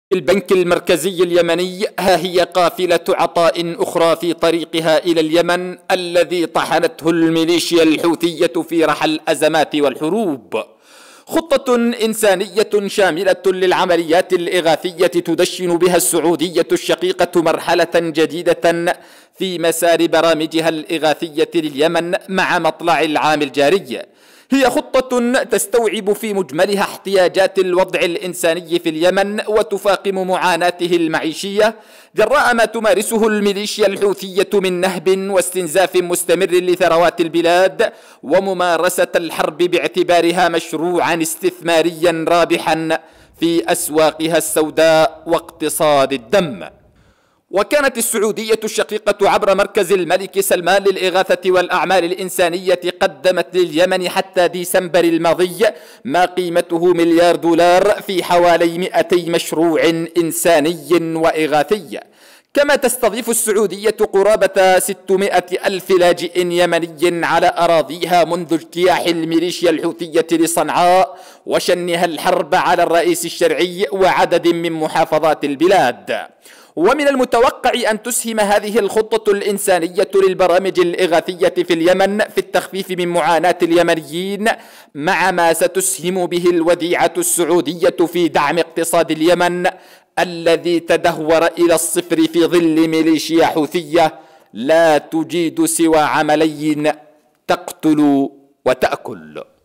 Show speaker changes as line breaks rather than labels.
البنك المركزي اليمني ها هي قافلة عطاء أخرى في طريقها إلى اليمن الذي طحنته الميليشيا الحوثية في رحى الأزمات والحروب. خطة إنسانية شاملة للعمليات الإغاثية تدشن بها السعودية الشقيقة مرحلة جديدة في مسار برامجها الإغاثية لليمن مع مطلع العام الجاري. هي خطة تستوعب في مجملها احتياجات الوضع الإنساني في اليمن وتفاقم معاناته المعيشية جراء ما تمارسه الميليشيا الحوثية من نهب واستنزاف مستمر لثروات البلاد وممارسة الحرب باعتبارها مشروعا استثماريا رابحا في أسواقها السوداء واقتصاد الدم. وكانت السعودية الشقيقة عبر مركز الملك سلمان للإغاثة والأعمال الإنسانية قدمت لليمن حتى ديسمبر الماضي ما قيمته مليار دولار في حوالي 200 مشروع إنساني وإغاثي. كما تستضيف السعودية قرابة 600 ألف لاجئ يمني على أراضيها منذ اجتياح الميليشيا الحوثية لصنعاء وشنها الحرب على الرئيس الشرعي وعدد من محافظات البلاد. ومن المتوقع أن تسهم هذه الخطة الإنسانية للبرامج الإغاثية في اليمن في التخفيف من معاناة اليمنيين مع ما ستسهم به الوديعة السعودية في دعم اقتصاد اليمن الذي تدهور إلى الصفر في ظل ميليشيا حوثية لا تجيد سوى عملين: تقتل وتأكل.